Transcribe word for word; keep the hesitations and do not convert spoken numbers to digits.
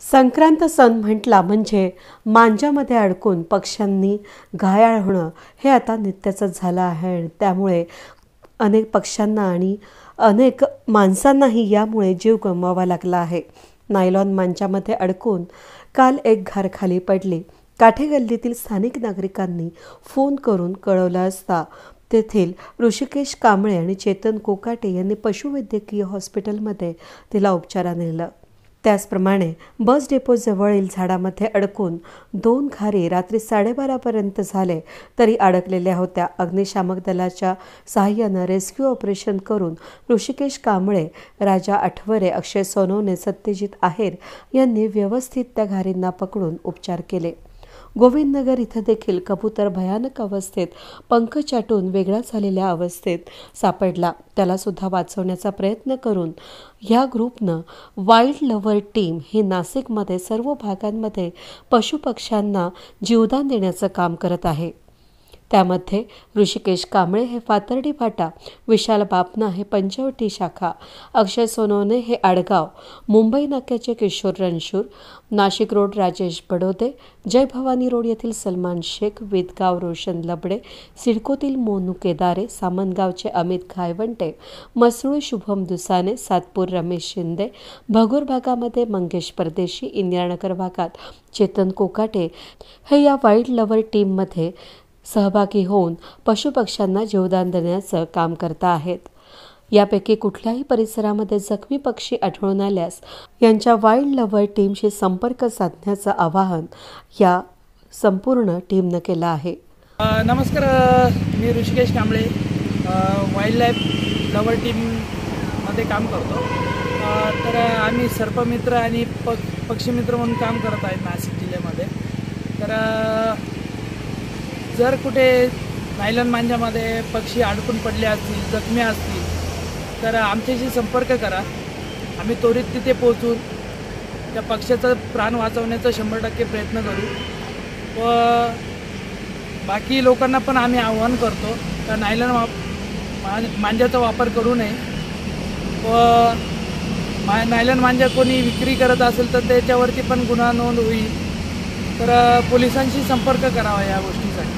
संक्रांत सण म्हटला म्हणजे मांजामध्ये अडकून पक्ष्यांनी घायाळ होणं हे आता नित्याचंच झालं आहे. त्यामुळे अनेक पक्ष्यांना आणि अनेक माणसांनाही यामुळे जीव गमवावा लागला आहे. नायलॉन मांजामध्ये अडकून काल एक घार खाली पडली. काठेगल्लीतील स्थानिक नागरिकांनी फोन करून कळवलं असता तेथील ऋषिकेश कांबळे आणि चेतन कोकाटे यांनी पशुवैद्यकीय हॉस्पिटलमध्ये तिला उपचाराने नेलं. त्याचप्रमाणे बस डेपोजवळील झाडामध्ये अडकून दोन घारी रात्री साडेबारापर्यंत झाले तरी अडकलेल्या होत्या. अग्निशामक दलाच्या सहाय्यानं रेस्क्यू ऑपरेशन करून ऋषिकेश कांबळे, राजा आठवरे, अक्षय सोनवणे, सत्यजित आहेर यांनी व्यवस्थित त्या घारींना पकडून उपचार केले. गोविंदनगर इथं देखील कबूतर भयानक अवस्थेत पंख चाटून वेगळा झालेल्या अवस्थेत सापडला. त्याला सुद्धा वाचवण्याचा प्रयत्न करून ह्या ग्रुपनं वाईल्ड लव्हर टीम ही नाशिकमध्ये सर्व भागांमध्ये पशुपक्ष्यांना जीवदान देण्याचं काम करत आहे. त्यामध्ये ऋषिकेश कांबळे हे फातर्डी फाटा, विशाल बापना हे पंचवटी शाखा, अक्षय सोनवणे हे आडगाव, मुंबई नाक्याचे किशोर रणशूर, नाशिक रोड राजेश बडोदे, जय भवानी रोड येथील सलमान शेख, विदगाव रोशन लबडे, सिडकोतील मोनू केदारे, सामनगावचे अमित घायवंटे, मसरूळ शुभम दुसाने, सातपूर रमेश शिंदे, भगूर भागामध्ये मंगेश परदेशी, इंदिरानगर भागात चेतन कोकाटे हे या वाईल्ड लव्हर टीममध्ये सहभागी होऊन पशुपक्ष्यांना जीवदान देण्याचं काम करत आहेत. यापैकी कुठल्याही परिसरामध्ये जखमी पक्षी आढळून आल्यास यांच्या वाईल्ड लव्हर टीमशी संपर्क साधण्याचं आवाहन या संपूर्ण टीमनं केलं आहे. नमस्कार, मी Hrishikesh Kamble wildlife lover टीममध्ये काम करतो. तर आम्ही सर्पमित्र आणि प पक्षीमित्र म्हणून काम करत आहे नाशिक जिल्ह्यामध्ये. तर जर कुठे नायलॉन मांजामध्ये पक्षी अडकून पडले असतील, जखमी असतील तर आमच्याशी संपर्क करा. आम्ही त्वरित तिथे पोहोचून त्या पक्ष्याचा प्राण वाचवण्याचा शंभर टक्के प्रयत्न करू. व बाकी लोकांना पण आम्ही आवाहन करतो का नायलॉन वा मांजाचा वापर करू नये. व मा नायलॉन मांजा कोणी विक्री करत असेल तर त्याच्यावरती पण गुन्हा नोंद होईल. तर पोलिसांशी संपर्क करावा या गोष्टीसाठी.